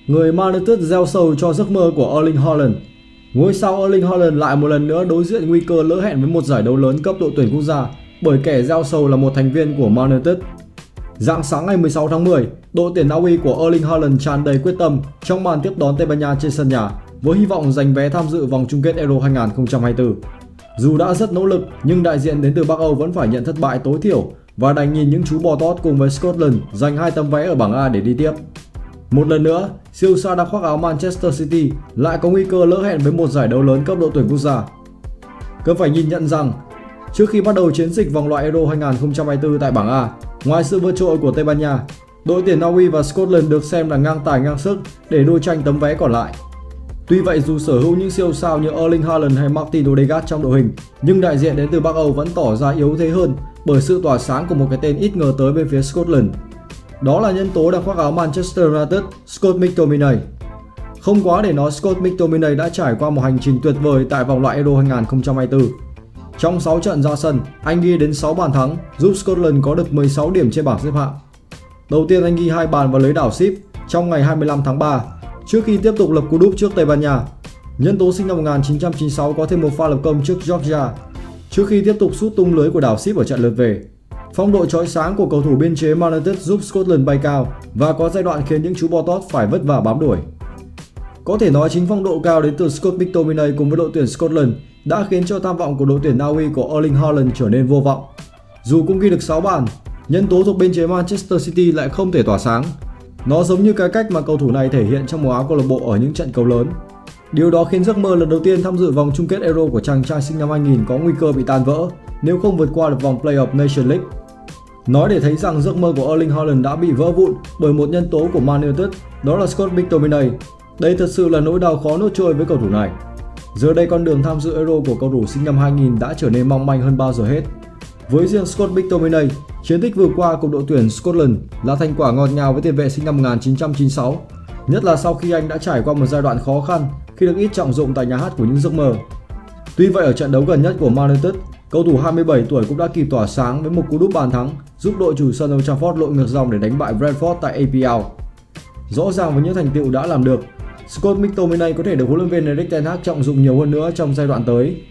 người Man United gieo sầu cho giấc mơ của Erling Haaland. Ngôi sao Erling Haaland lại một lần nữa đối diện nguy cơ lỡ hẹn với một giải đấu lớn cấp đội tuyển quốc gia bởi kẻ gieo sầu là một thành viên của Man United. Rạng sáng ngày 16 tháng 10, đội tuyển Na Uy của Erling Haaland tràn đầy quyết tâm trong màn tiếp đón Tây Ban Nha trên sân nhà với hy vọng giành vé tham dự vòng chung kết Euro 2024. Dù đã rất nỗ lực nhưng đại diện đến từ Bắc Âu vẫn phải nhận thất bại tối thiểu và đành nhìn những chú bò tót cùng với Scotland giành 2 tấm vé ở bảng A để đi tiếp. Một lần nữa, siêu sao đang khoác áo Manchester City lại có nguy cơ lỡ hẹn với một giải đấu lớn cấp đội tuyển quốc gia. Cần phải nhìn nhận rằng, trước khi bắt đầu chiến dịch vòng loại Euro 2024 tại bảng A, ngoài sự vượt trội của Tây Ban Nha, đội tuyển Na Uy và Scotland được xem là ngang tài ngang sức để đua tranh tấm vé còn lại. Tuy vậy, dù sở hữu những siêu sao như Erling Haaland hay Martin Odegaard trong đội hình, nhưng đại diện đến từ Bắc Âu vẫn tỏ ra yếu thế hơn bởi sự tỏa sáng của một cái tên ít ngờ tới bên phía Scotland. Đó là nhân tố đang khoác áo Manchester United, Scott McTominay. Không quá để nói, Scott McTominay đã trải qua một hành trình tuyệt vời tại vòng loại Euro 2024. Trong 6 trận ra sân, anh ghi đến 6 bàn thắng, giúp Scotland có được 16 điểm trên bảng xếp hạng. Đầu tiên anh ghi 2 bàn vào lưới đảo ship trong ngày 25 tháng 3, trước khi tiếp tục lập cú đúp trước Tây Ban Nha. Nhân tố sinh năm 1996 có thêm một pha lập công trước Georgia, trước khi tiếp tục sút tung lưới của đảo ship ở trận lượt về. Phong độ chói sáng của cầu thủ biên chế Man United giúp Scotland bay cao và có giai đoạn khiến những chú bò tót phải vất vả bám đuổi. Có thể nói chính phong độ cao đến từ Scott McTominay cùng với đội tuyển Scotland đã khiến cho tham vọng của đội tuyển Na Uy của Erling Haaland trở nên vô vọng. Dù cũng ghi được 6 bàn, nhân tố thuộc biên chế Manchester City lại không thể tỏa sáng. Nó giống như cái cách mà cầu thủ này thể hiện trong màu áo câu lạc bộ ở những trận cầu lớn. Điều đó khiến giấc mơ lần đầu tiên tham dự vòng chung kết Euro của chàng trai sinh năm 2000 có nguy cơ bị tan vỡ nếu không vượt qua được vòng Play-off Nation League. Nói để thấy rằng giấc mơ của Erling Haaland đã bị vỡ vụn bởi một nhân tố của Man United, đó là Scott McTominay. Đây thật sự là nỗi đau khó nuốt trôi với cầu thủ này. Giờ đây con đường tham dự Euro của cầu thủ sinh năm 2000 đã trở nên mong manh hơn bao giờ hết. Với riêng Scott McTominay, chiến tích vừa qua của đội tuyển Scotland là thành quả ngọt ngào với tiền vệ sinh năm 1996, nhất là sau khi anh đã trải qua một giai đoạn khó khăn khi được ít trọng dụng tại nhà hát của những giấc mơ. Tuy vậy, ở trận đấu gần nhất của Man United, cầu thủ 27 tuổi cũng đã kịp tỏa sáng với một cú đúp bàn thắng giúp đội chủ sân Old Trafford lội ngược dòng để đánh bại Brentford tại APL. Rõ ràng với những thành tựu đã làm được, Scott McTominay có thể được huấn luyện viên Erik ten Hag trọng dụng nhiều hơn nữa trong giai đoạn tới.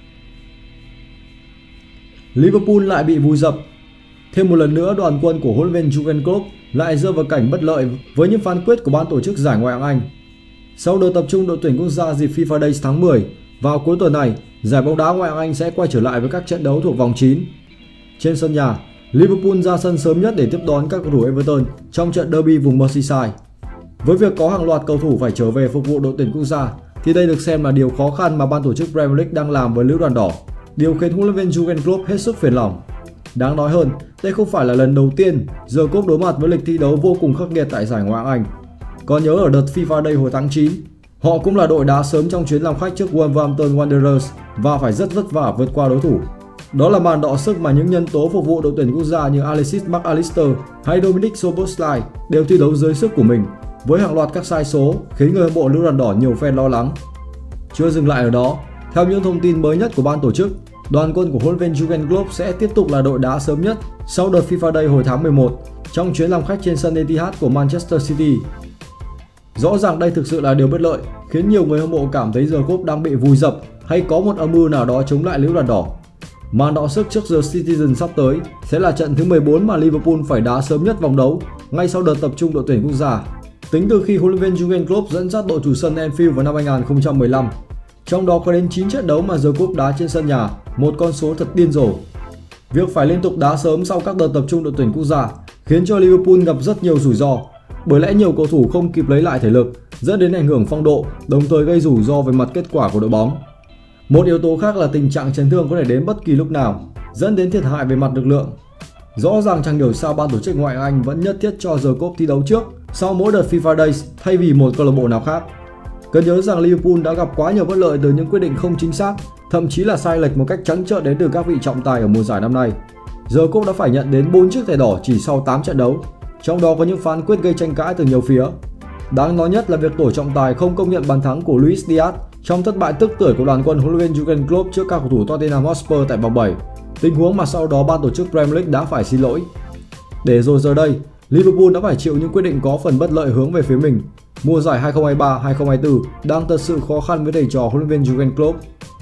Liverpool lại bị vùi dập. Thêm một lần nữa, đoàn quân của huấn luyện viên Jurgen Klopp lại rơi vào cảnh bất lợi với những phán quyết của ban tổ chức giải Ngoại hạng Anh. Sau đợt tập trung đội tuyển quốc gia dịp FIFA Days tháng 10, vào cuối tuần này, giải bóng đá Ngoại hạng Anh sẽ quay trở lại với các trận đấu thuộc vòng 9. Trên sân nhà, Liverpool ra sân sớm nhất để tiếp đón các cầu thủ Everton trong trận derby vùng Merseyside. Với việc có hàng loạt cầu thủ phải trở về phục vụ đội tuyển quốc gia, thì đây được xem là điều khó khăn mà ban tổ chức Premier League đang làm với lữ đoàn đỏ, điều khiến huấn luyện viên Jurgen Klopp hết sức phiền lòng. Đáng nói hơn, đây không phải là lần đầu tiên The Klopp đối mặt với lịch thi đấu vô cùng khắc nghiệt tại giải Ngoại hạng Anh. Có nhớ ở đợt FIFA Day hồi tháng 9, họ cũng là đội đá sớm trong chuyến làm khách trước Wolverhampton Wanderers và phải rất vất vả vượt qua đối thủ. Đó là màn đọ sức mà những nhân tố phục vụ đội tuyển quốc gia như Alexis Mac Allister hay Dominic Szoboszlai đều thi đấu dưới sức của mình, với hàng loạt các sai số khiến người hâm mộ lữ đoàn đỏ nhiều phen lo lắng. Chưa dừng lại ở đó, theo những thông tin mới nhất của ban tổ chức, đoàn quân của huấn luyện viên Jurgen Klopp sẽ tiếp tục là đội đá sớm nhất sau đợt FIFA Day hồi tháng 11 trong chuyến làm khách trên sân Etihad của Manchester City. Rõ ràng đây thực sự là điều bất lợi, khiến nhiều người hâm mộ cảm thấy The Klopp đang bị vùi dập hay có một âm mưu nào đó chống lại lữ đoàn đỏ. Màn đọ sức trước The Citizen sắp tới sẽ là trận thứ 14 mà Liverpool phải đá sớm nhất vòng đấu ngay sau đợt tập trung đội tuyển quốc gia, tính từ khi huấn luyện viên Jurgen Klopp dẫn dắt đội chủ sân Anfield vào năm 2015. Trong đó có đến 9 trận đấu mà The Klopp đá trên sân nhà, một con số thật điên rồ. Việc phải liên tục đá sớm sau các đợt tập trung đội tuyển quốc gia khiến cho Liverpool gặp rất nhiều rủi ro, bởi lẽ nhiều cầu thủ không kịp lấy lại thể lực, dẫn đến ảnh hưởng phong độ, đồng thời gây rủi ro về mặt kết quả của đội bóng. Một yếu tố khác là tình trạng chấn thương có thể đến bất kỳ lúc nào, dẫn đến thiệt hại về mặt lực lượng. Rõ ràng chẳng hiểu sao ban tổ chức Ngoại hạng Anh vẫn nhất thiết cho The Klopp thi đấu trước sau mỗi đợt FIFA Days thay vì một câu lạc bộ nào khác. Cần nhớ rằng Liverpool đã gặp quá nhiều bất lợi từ những quyết định không chính xác, thậm chí là sai lệch một cách trắng trợn đến từ các vị trọng tài ở mùa giải năm nay. The Klopp đã phải nhận đến 4 chiếc thẻ đỏ chỉ sau 8 trận đấu, trong đó có những phán quyết gây tranh cãi từ nhiều phía. Đáng nói nhất là việc tổ trọng tài không công nhận bàn thắng của Luis Diaz trong thất bại tức tưởi của đoàn quân huấn luyện viên Jurgen Klopp trước các cầu thủ Tottenham Hotspur tại vòng 7, tình huống mà sau đó ban tổ chức Premier League đã phải xin lỗi. Để rồi giờ đây, Liverpool đã phải chịu những quyết định có phần bất lợi hướng về phía mình. Mùa giải 2023-2024 đang thật sự khó khăn với thầy trò huấn luyện viên Jurgen Klopp.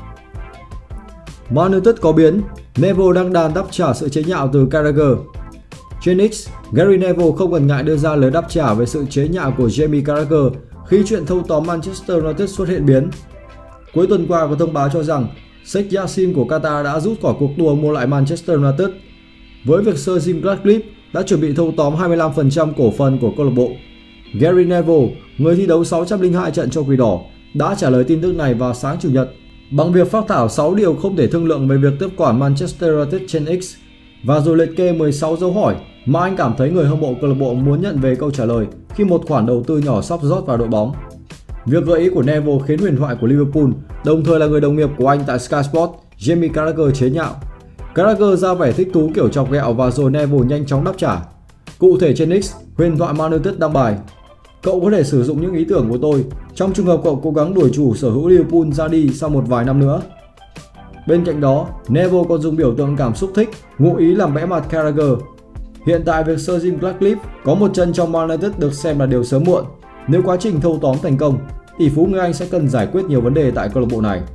Man United có biến, Neville đăng đàn đáp trả sự chế nhạo từ Carragher. Trên X, Gary Neville không ngần ngại đưa ra lời đáp trả về sự chế nhạo của Jamie Carragher khi chuyện thâu tóm Manchester United xuất hiện biến. Cuối tuần qua có thông báo cho rằng Sheikh Yassin của Qatar đã rút khỏi cuộc đua mua lại Manchester United, với việc Sir Jim Ratcliffe đã chuẩn bị thâu tóm 25% cổ phần của câu lạc bộ. Gary Neville, người thi đấu 602 trận cho Quỷ Đỏ, đã trả lời tin tức này vào sáng Chủ nhật bằng việc phác thảo 6 điều không thể thương lượng về việc tiếp quản Manchester United trên X, và rồi liệt kê 16 dấu hỏi mà anh cảm thấy người hâm mộ câu lạc bộ muốn nhận về câu trả lời khi một khoản đầu tư nhỏ sắp rót vào đội bóng. Việc gợi ý của Neville khiến huyền thoại của Liverpool, đồng thời là người đồng nghiệp của anh tại Sky Sports, Jamie Carragher chế nhạo. Carragher ra vẻ thích thú kiểu chọc ghẹo và rồi Neville nhanh chóng đáp trả. Cụ thể trên X, huyền thoại Man United đăng bài: "Cậu có thể sử dụng những ý tưởng của tôi trong trường hợp cậu cố gắng đuổi chủ sở hữu Liverpool ra đi sau một vài năm nữa." Bên cạnh đó, Neville còn dùng biểu tượng cảm xúc thích, ngụ ý làm bẽ mặt Carragher. Hiện tại việc Sir Jim Ratcliffe có một chân trong Man United được xem là điều sớm muộn. Nếu quá trình thâu tóm thành công, tỷ phú người Anh sẽ cần giải quyết nhiều vấn đề tại câu lạc bộ này.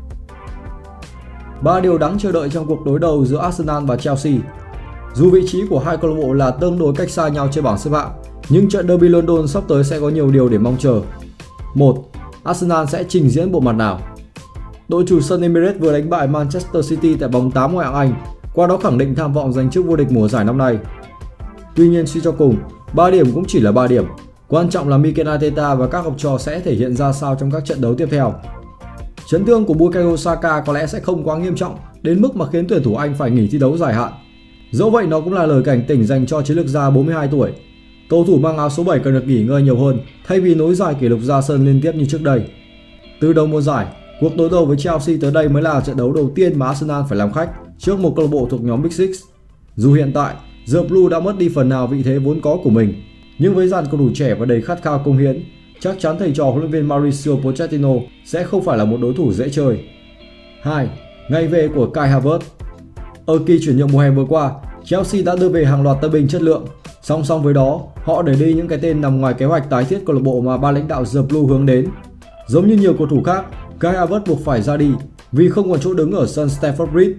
3 điều đáng chờ đợi trong cuộc đối đầu giữa Arsenal và Chelsea. Dù vị trí của hai câu lạc bộ là tương đối cách xa nhau trên bảng xếp hạng, nhưng trận derby London sắp tới sẽ có nhiều điều để mong chờ. 1. Arsenal sẽ trình diễn bộ mặt nào? Đội chủ sân Emirates vừa đánh bại Manchester City tại vòng 8 ngoại hạng Anh, qua đó khẳng định tham vọng giành chức vô địch mùa giải năm nay. Tuy nhiên suy cho cùng, 3 điểm cũng chỉ là 3 điểm. Quan trọng là Mikel Arteta và các học trò sẽ thể hiện ra sao trong các trận đấu tiếp theo. Chấn thương của Bukayo Saka có lẽ sẽ không quá nghiêm trọng đến mức mà khiến tuyển thủ Anh phải nghỉ thi đấu dài hạn. Dẫu vậy, nó cũng là lời cảnh tỉnh dành cho chiến lược gia 42 tuổi. Cầu thủ mang áo số 7 cần được nghỉ ngơi nhiều hơn thay vì nối dài kỷ lục ra sân liên tiếp như trước đây. Từ đầu mùa giải, cuộc đối đầu với Chelsea tới đây mới là trận đấu đầu tiên mà Arsenal phải làm khách trước một câu lạc bộ thuộc nhóm Big Six. Dù hiện tại, The Blue đã mất đi phần nào vị thế vốn có của mình, nhưng với dàn cầu thủ trẻ và đầy khát khao công hiến, chắc chắn thầy trò huấn luyện viên Mauricio Pochettino sẽ không phải là một đối thủ dễ chơi. 2. Ngày về của Kai Havertz. Ở kỳ chuyển nhượng mùa hè vừa qua, Chelsea đã đưa về hàng loạt tân binh chất lượng. Song song với đó, họ để đi những cái tên nằm ngoài kế hoạch tái thiết câu lạc bộ mà ban lãnh đạo The Blue hướng đến. Giống như nhiều cầu thủ khác, Kai Havertz buộc phải ra đi vì không còn chỗ đứng ở sân Stamford Bridge.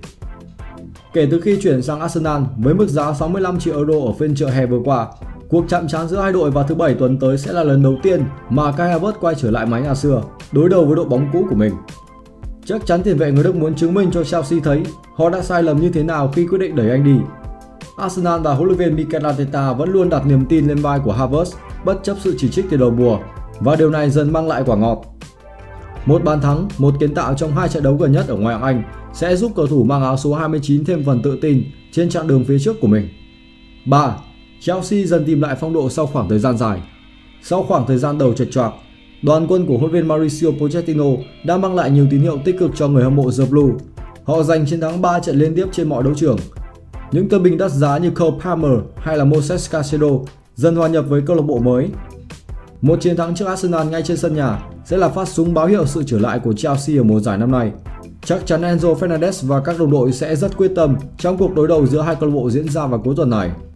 Kể từ khi chuyển sang Arsenal với mức giá 65 triệu euro ở phiên chợ hè vừa qua, cuộc chạm trán giữa hai đội vào thứ Bảy tuần tới sẽ là lần đầu tiên mà Kai Havertz quay trở lại mái nhà xưa, đối đầu với đội bóng cũ của mình. Chắc chắn tiền vệ người Đức muốn chứng minh cho Chelsea thấy họ đã sai lầm như thế nào khi quyết định đẩy anh đi. Arsenal và huấn luyện viên Mikel Arteta vẫn luôn đặt niềm tin lên vai của Havertz bất chấp sự chỉ trích từ đầu mùa, và điều này dần mang lại quả ngọt. Một bàn thắng, một kiến tạo trong hai trận đấu gần nhất ở ngoại hạng Anh sẽ giúp cầu thủ mang áo số 29 thêm phần tự tin trên chặng đường phía trước của mình. 3. Chelsea dần tìm lại phong độ sau khoảng thời gian dài. Sau khoảng thời gian đầu chật choạc, đoàn quân của huấn luyện viên Mauricio Pochettino đã mang lại nhiều tín hiệu tích cực cho người hâm mộ The Blue. Họ giành chiến thắng 3 trận liên tiếp trên mọi đấu trường. Những tân binh đắt giá như Cole Palmer hay là Moses Caicedo dần hòa nhập với câu lạc bộ mới. Một chiến thắng trước Arsenal ngay trên sân nhà sẽ là phát súng báo hiệu sự trở lại của Chelsea ở mùa giải năm nay. Chắc chắn Enzo Fernandez và các đồng đội sẽ rất quyết tâm trong cuộc đối đầu giữa hai câu lạc bộ diễn ra vào cuối tuần này.